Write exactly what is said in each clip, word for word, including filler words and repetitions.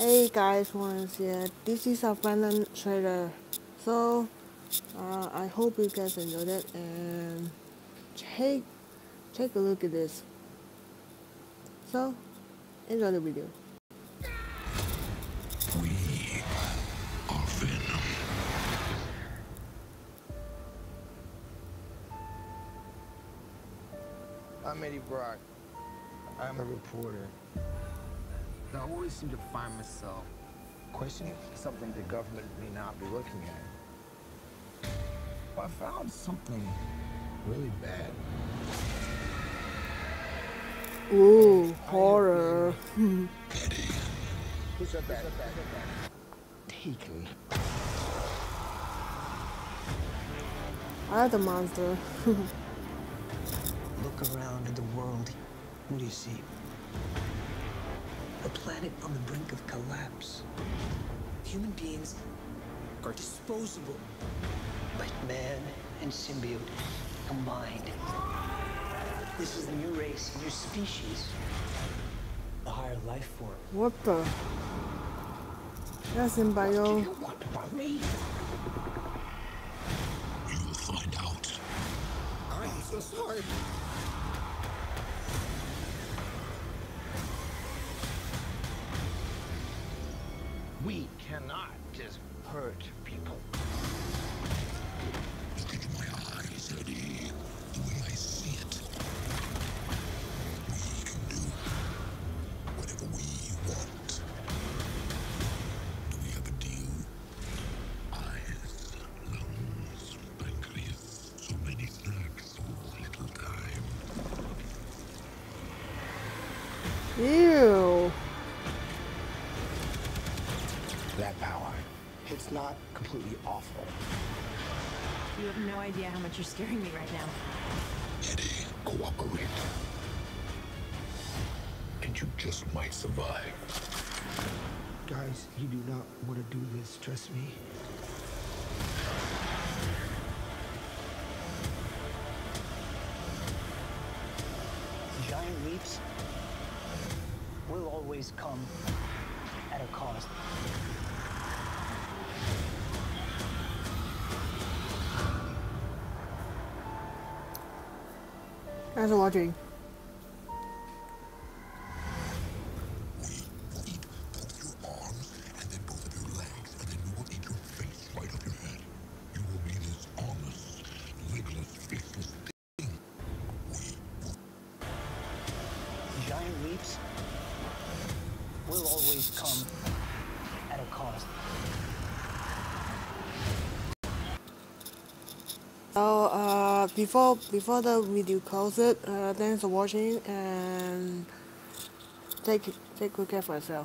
Hey guys, Wallance here. This is a Venom trailer. So, uh, I hope you guys enjoyed it and take take a look at this. So, enjoy the video. We are Venom. I'm Eddie Brock. I'm a reporter. I always seem to find myself questioning something the government may not be looking at. I found something really bad. Ooh, horror. Eddie. Who said that? Taken. I like the monster. Look around at the world. What do you see? A planet on the brink of collapse. Human beings are disposable. But man and symbiote combined. This is a new race, a new species. A higher life form. What the? That's in bio. What do you want from me? You will find out. I'm so sorry. We cannot just hurt people. Look into my eyes, Eddie. The way I see it. We can do whatever we want. Do we have a deal? Eyes, lungs, pancreas, so many snacks, so little time. Ew. That power. It's not completely awful. You have no idea how much you're scaring me right now. Eddie, cooperate. And you just might survive. Guys, you do not want to do this, trust me. Giant leaps will always come at a cost. Thanks for watching. We will eat both your arms and then both of your legs, and then we will eat your face right off your head. You will be this armless, legless, faceless thing. We will. Giant leaps will always come at a cost. So, uh, before before the video closes, uh, thanks for watching and take take good care for yourself.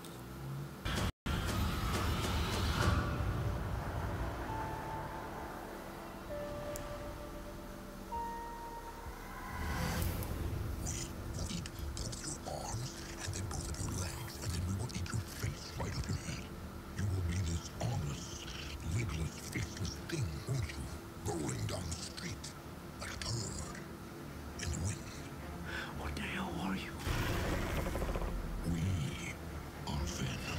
We'll eat both your arms and then both of your legs, and then we will eat your face right off your head. You will be this armless, legless, faceless thing, won't you? Rolling down the street like a turd in the wind. What the hell are you? We are Venom.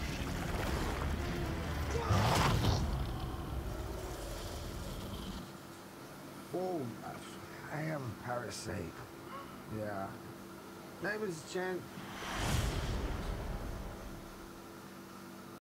Oh, I am Parasite. Yeah. Name is Jen.